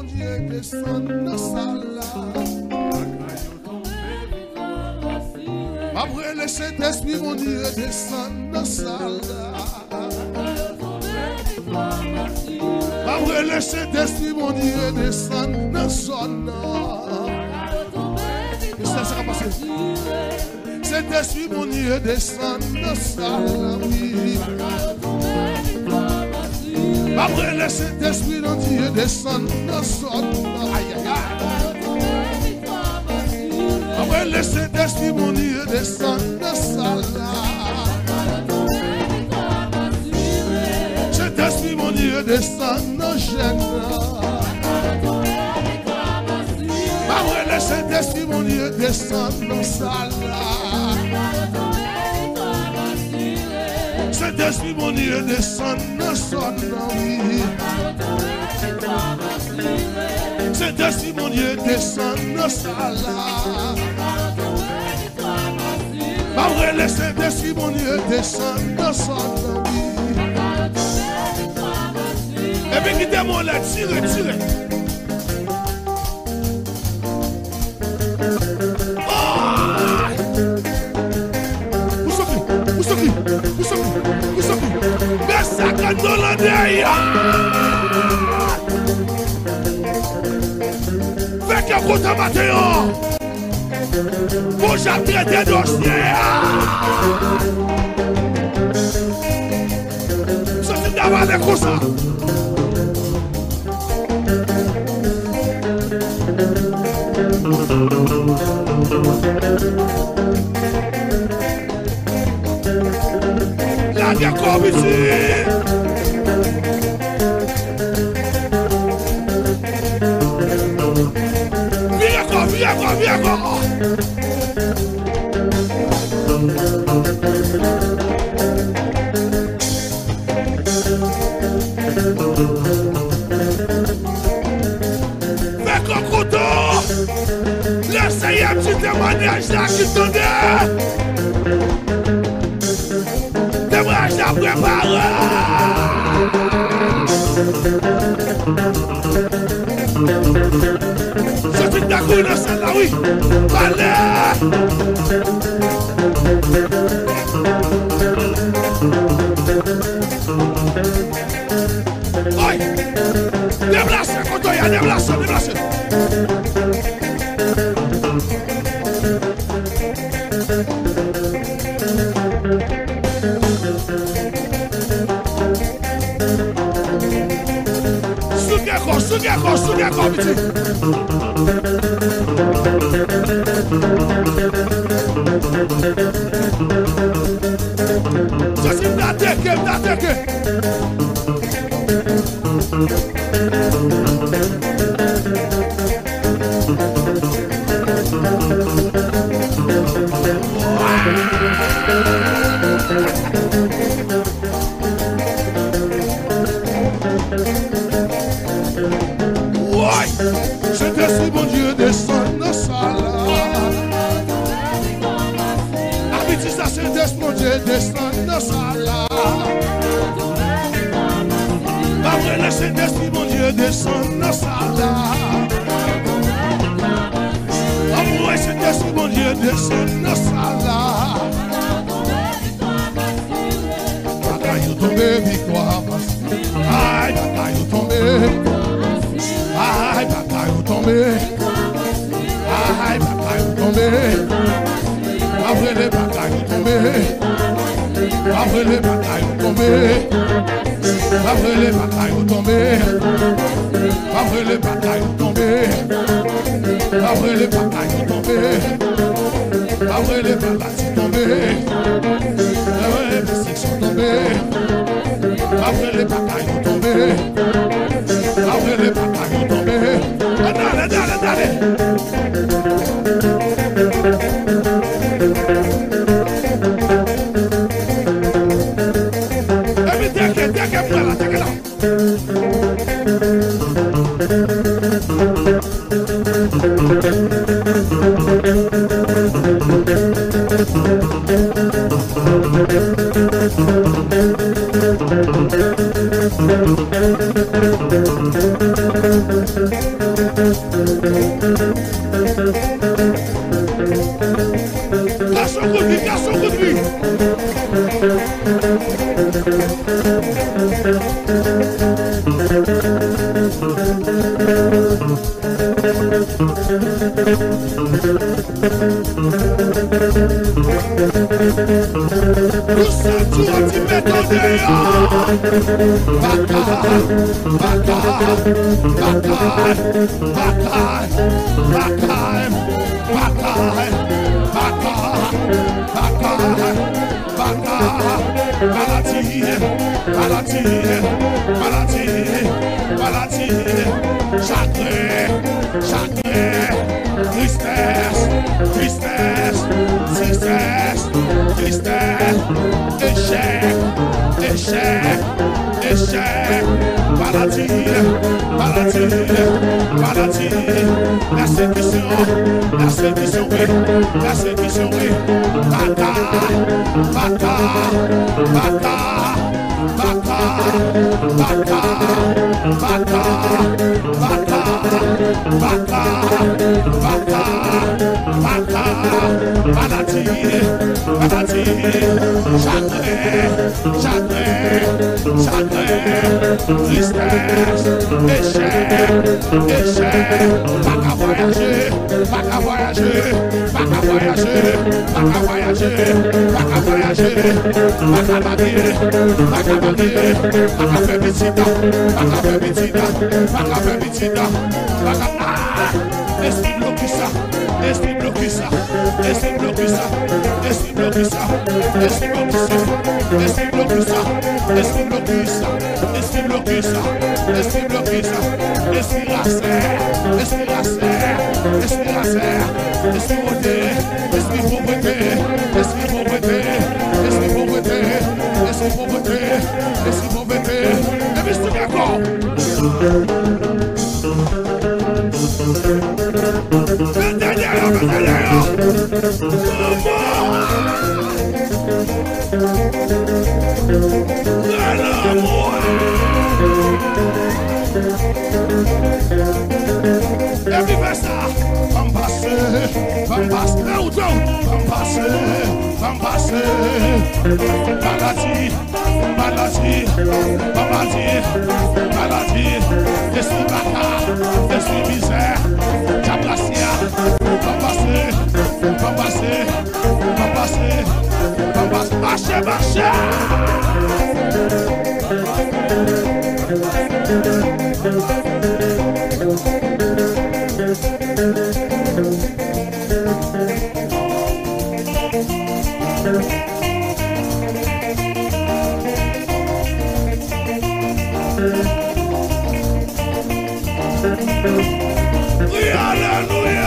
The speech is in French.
Dieu descend dans sa après le Saint-Esprit, mon Dieu descend dans sa après le Saint-Esprit, mon Dieu descend dans son ça va passer. Saint-Esprit, mon Dieu descend dans sa après le Saint-Esprit, mon Dieu descend dans son aïe aïe aïe. Après le Saint-Esprit, mon Dieu descend dans sa Saint-Esprit, mon Dieu descend dans Gênes. Après le Saint-Esprit, mon Dieu descend dans sa Saint-Esprit, mon Dieu descend dans son vie. Saint-Esprit, mon Dieu descend dans sa après le Saint-Esprit, mon Dieu descend dans son vie. Et puis quittez-moi là, tirez, tirez. Mais ça quand on l'a derrière. Fais qu'un coup de matin. Pour j'ai traité dossier. Ça fait d'avoir des coups ça. La vie comme ici. Viens encore. Fais qu'on couteau. Laissez un petit témoignage là qui tournait. Témoignage à préparer. Je suis d'accord dans celle-là, oui. Allez! Aïe! Déblacez, quand il y a déblacez, déblacez. Souviens-toi, petit. Je suis d'attaquer. Saint-Esprit, mon Dieu, descend dans sa Habite ça, Saint-Esprit, mon Dieu, descend dans sa après le Saint-Esprit, mon Dieu, descend dans sa après le Saint-Esprit, mon Dieu, descend dans sa bagaille tombé, victoire. Aïe, bagaille tombé. Aïe, bagaille tombé. Aïe, bagaille tombé. Après les bagailles tombées. Après les bagailles tombées. Après les bagailles tombées. Après les bagailles tombées. Après les bagailles tombées. Après les bagailles tombées. Après les sont tombées. Après les bagailles tombées. Après les bagailles tombées. Allez. Take Hallelujah.